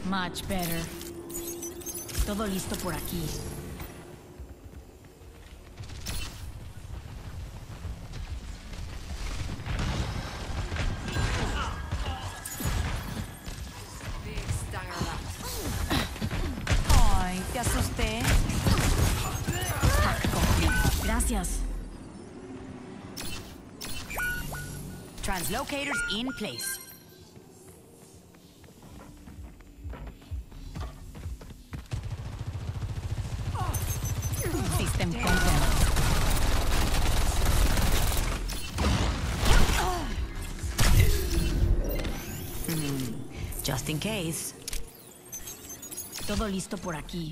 Much better. Todo listo por aquí. Ay, te asusté. Hack complete. Gracias. Translocators in place. System compromised. Just in case. Todo listo por aquí.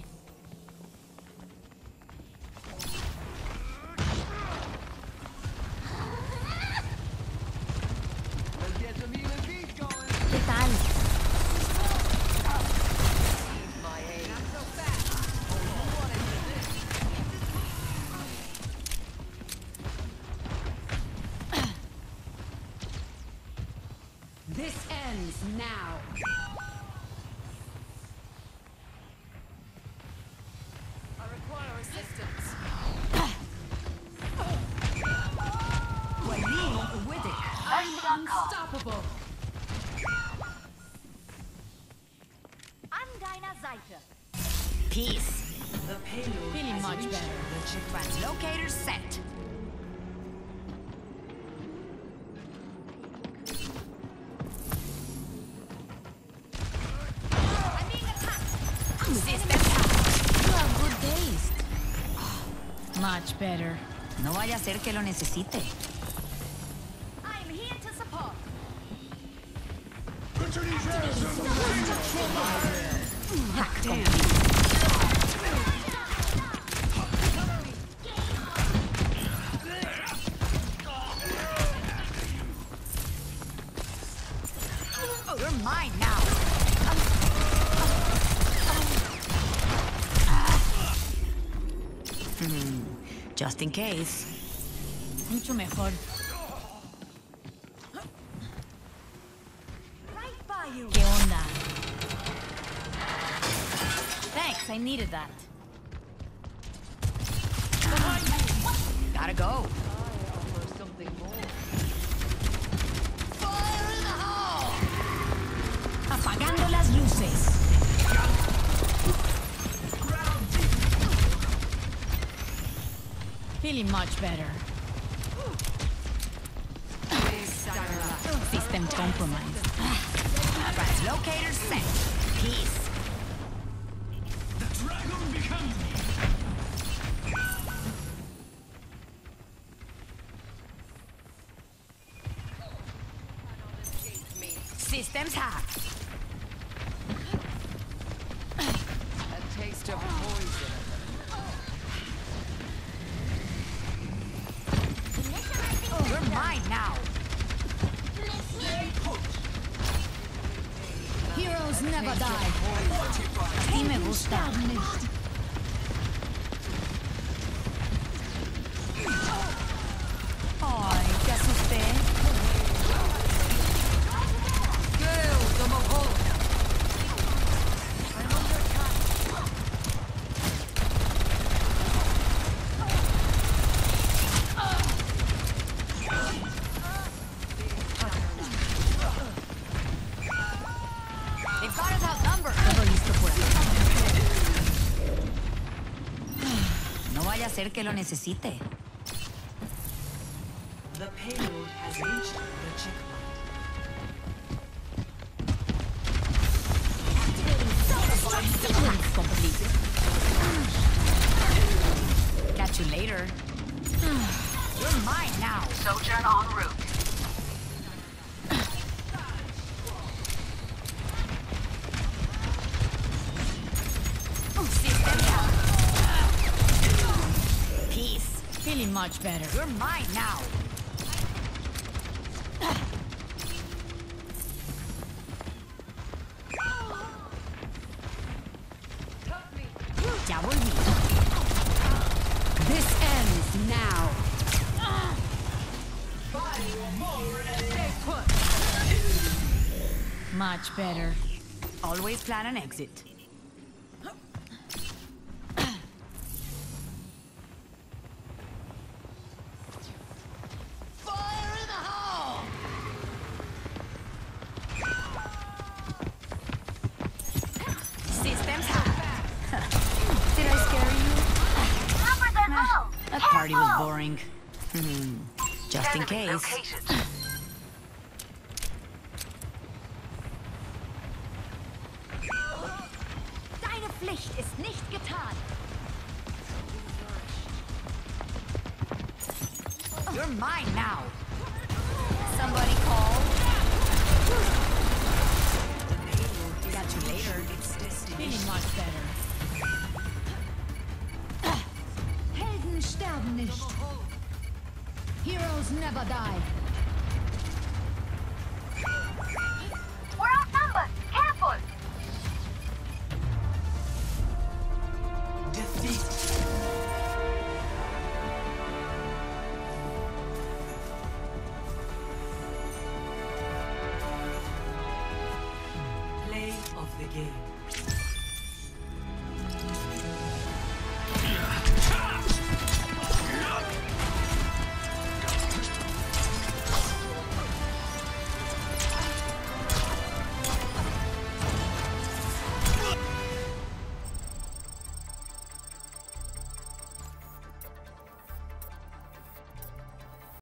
¿Qué tal? This ends now. I require assistance. Waleed Widdick. I'm unstoppable. I'm Dinah Zeiter. Peace. The payload Feeling much better. Translocator set. I'm being attacked. System hacked. You have good taste. Much better. No vaya a ser que lo necesite. I'm here to support. Hack complete. Oh, you're mine now. Just in case. Mucho mejor. Right by you. ¿Qué onda? Thanks, I needed that. Gotta go. something more. Fire in the hole! Apagando las luces. Feeling much better. System compromised. Translocator set. Peace. The dragon becomes me. Systems hacked. A taste of poison. You're mine now. Heroes never die. Así me gusta. Ay, te asusté. They've got us outnumbered. Todo listo por aquí. No vaya a ser que lo necesite. The payload has reached the checkpoint. Complete. Catch you later. You're mine now. Sojourn en route. System down. Peace. Feeling much better. You're mine now. Ya volví. This ends now. Much better. Always plan an exit. Fire in the hole! Systems high. Did I scare you? Numbers are low. That party was boring. Just in case. Deine Pflicht ist nicht getan. You're mine now. Somebody call. Got you later. Feeling much better. Helden sterben nicht. Heroes never die. We're outnumbered. Careful. Defeat. Play of the game.